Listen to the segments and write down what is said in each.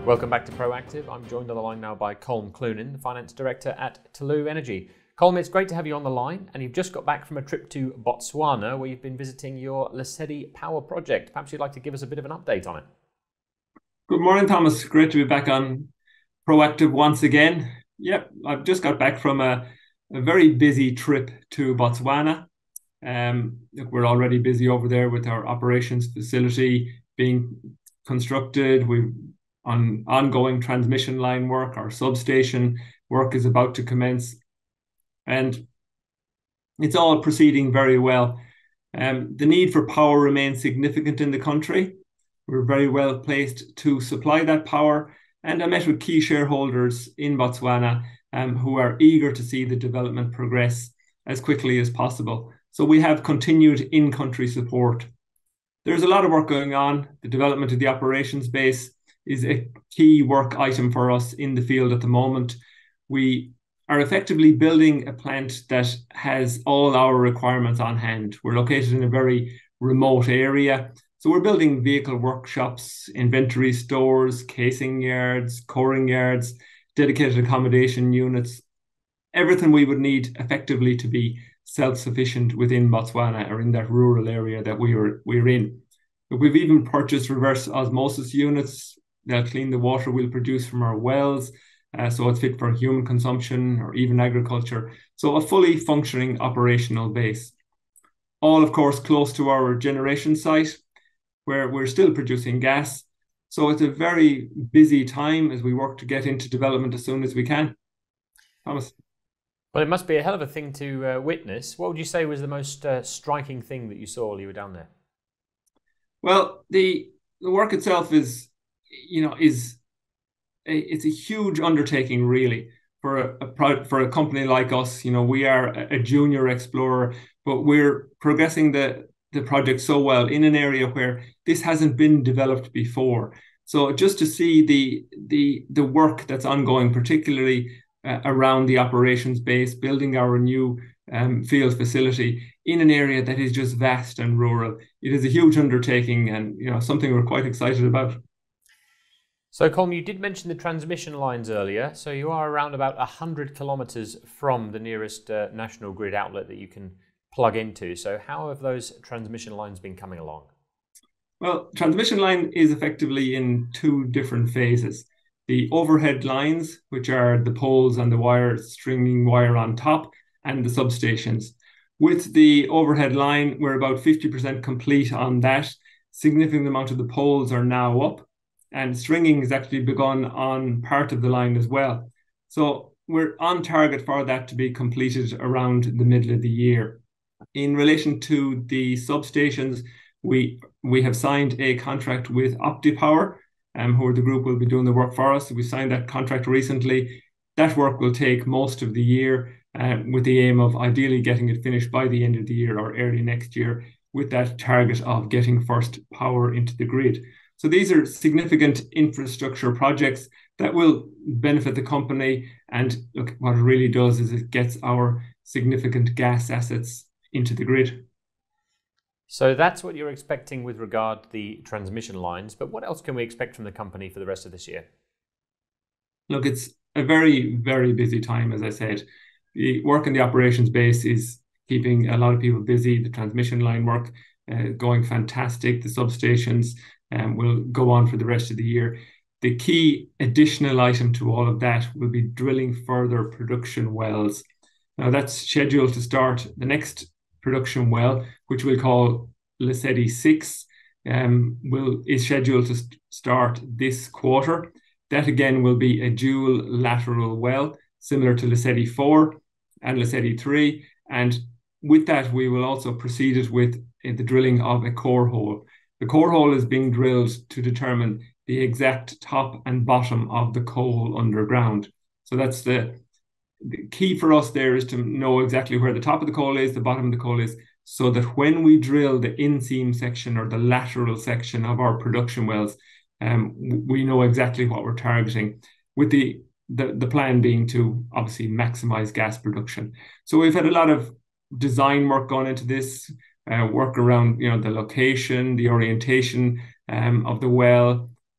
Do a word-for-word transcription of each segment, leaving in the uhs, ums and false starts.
Welcome back to Proactive. I'm joined on the line now by Colm Cloonan, the Finance Director at Tlou Energy. Colm, it's great to have you on the line, and you've just got back from a trip to Botswana where you've been visiting your Lesedi Power Project. Perhaps you'd like to give us a bit of an update on it. Good morning, Thomas. Great to be back on Proactive once again. Yep, I've just got back from a, a very busy trip to Botswana. Um, look, we're already busy over there with our operations facility being constructed. We've on ongoing transmission line work. Our substation work is about to commence, and it's all proceeding very well. Um, the need for power remains significant in the country. We're very well placed to supply that power, and I met with key shareholders in Botswana um, who are eager to see the development progress as quickly as possible. So we have continued in-country support. There's a lot of work going on. The development of the operations base is a key work item for us in the field at the moment. We are effectively building a plant that has all our requirements on hand. We're located in a very remote area. So we're building vehicle workshops, inventory stores, casing yards, coring yards, dedicated accommodation units, everything we would need effectively to be self-sufficient within Botswana or in that rural area that we were, we're in. But we've even purchased reverse osmosis units. They'll clean the water we'll produce from our wells, uh, so it's fit for human consumption or even agriculture. So a fully functioning operational base. All, of course, close to our generation site, where we're still producing gas. So it's a very busy time as we work to get into development as soon as we can. Thomas? Well, it must be a hell of a thing to uh, witness. What would you say was the most uh, striking thing that you saw while you were down there? Well, the, the work itself is, you know, is a, it's a huge undertaking, really, for a, a for a company like us. You know, we are a junior explorer, but we're progressing the the project so well in an area where this hasn't been developed before. So just to see the the the work that's ongoing, particularly uh, around the operations base, building our new um, field facility in an area that is just vast and rural, it is a huge undertaking, and you know something we're quite excited about. So, Colm, you did mention the transmission lines earlier. So you are around about one hundred kilometres from the nearest uh, national grid outlet that you can plug into. So how have those transmission lines been coming along? Well, transmission line is effectively in two different phases. The overhead lines, which are the poles and the wire, stringing wire on top, and the substations. With the overhead line, we're about fifty percent complete on that. Significant amount of the poles are now up, and stringing has actually begun on part of the line as well. So we're on target for that to be completed around the middle of the year. In relation to the substations, we we have signed a contract with OptiPower, um, who are the group will be doing the work for us. We signed that contract recently. That work will take most of the year, uh, with the aim of ideally getting it finished by the end of the year or early next year, with that target of getting first power into the grid. So these are significant infrastructure projects that will benefit the company. And look, what it really does is it gets our significant gas assets into the grid. So that's what you're expecting with regard to the transmission lines. But what else can we expect from the company for the rest of this year? Look, it's a very, very busy time, as I said. The work in the operations base is keeping a lot of people busy. The transmission line work uh, going fantastic. The substations um, will go on for the rest of the year. The key additional item to all of that will be drilling further production wells. Now that's scheduled to start the next production well, which we'll call Lesedi six, um, will is scheduled to st start this quarter. That again will be a dual lateral well, similar to Lesedi four and Lesedi three. And with that, we will also proceed it with uh, the drilling of a core hole. The core hole is being drilled to determine the exact top and bottom of the coal underground. So that's the, the key for us there, is to know exactly where the top of the coal is, the bottom of the coal is, so that when we drill the inseam section or the lateral section of our production wells, um, we know exactly what we're targeting, with the, the, the plan being to obviously maximize gas production. So we've had a lot of design work gone into this, uh, work around you know the location, the orientation um, of the well,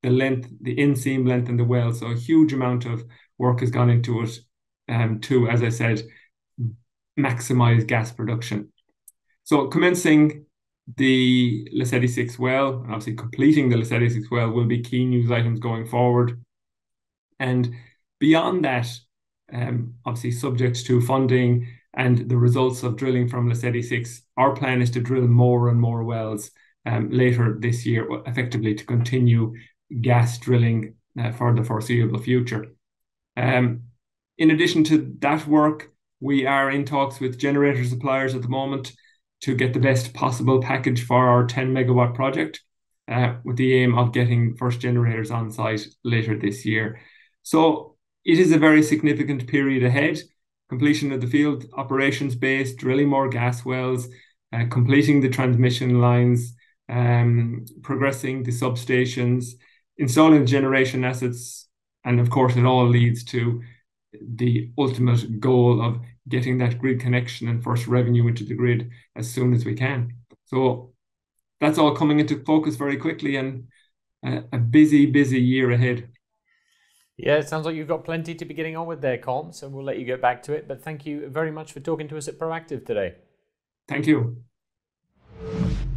the length, the inseam length in the well. So a huge amount of work has gone into it um, to, as I said, maximize gas production. So commencing the Lesedi six well, and obviously completing the Lesedi six well will be key news items going forward. And beyond that, um, obviously subject to funding and the results of drilling from Lesedi six, our plan is to drill more and more wells um, later this year, effectively to continue gas drilling uh, for the foreseeable future. Um, in addition to that work, we are in talks with generator suppliers at the moment to get the best possible package for our ten megawatt project, uh, with the aim of getting first generators on site later this year. So it is a very significant period ahead. Completion of the field operations base, drilling more gas wells, uh, completing the transmission lines, um, progressing the substations, installing generation assets, and of course it all leads to the ultimate goal of getting that grid connection and first revenue into the grid as soon as we can. So that's all coming into focus very quickly, and a, a busy, busy year ahead. Yeah, it sounds like you've got plenty to be getting on with there, Colm, so we'll let you get back to it. But thank you very much for talking to us at Proactive today. Thank you.